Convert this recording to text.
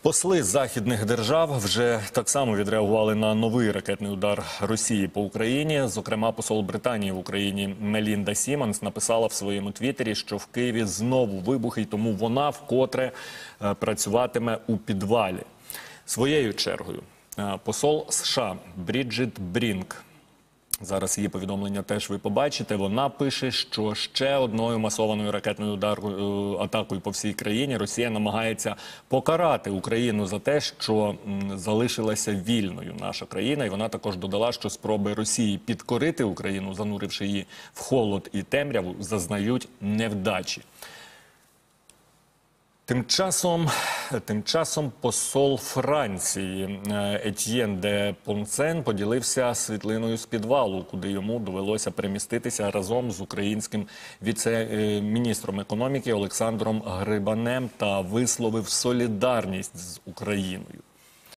Посли західних держав вже так само відреагували на новий ракетний удар Росії по Україні. Зокрема, посол Британії в Україні Мелінда Сімонс написала в своєму твіттері, що в Києві знову вибухи, і тому вона вкотре працюватиме у підвалі. Своєю чергою посол США Бріджит Брінк, зараз її повідомлення теж ви побачите, вона пише, що ще одною масованою ракетною атакою по всій країні Росія намагається покарати Україну за те, що залишилася вільною наша країна. І вона також додала, що спроби Росії підкорити Україну, зануривши її в холод і темряву, зазнають невдачі. Тим часом посол Франції Етьєн де Понсен поділився світлиною з підвалу, куди йому довелося переміститися разом з українським віце-міністром економіки Олександром Грибанем та висловив солідарність з Україною.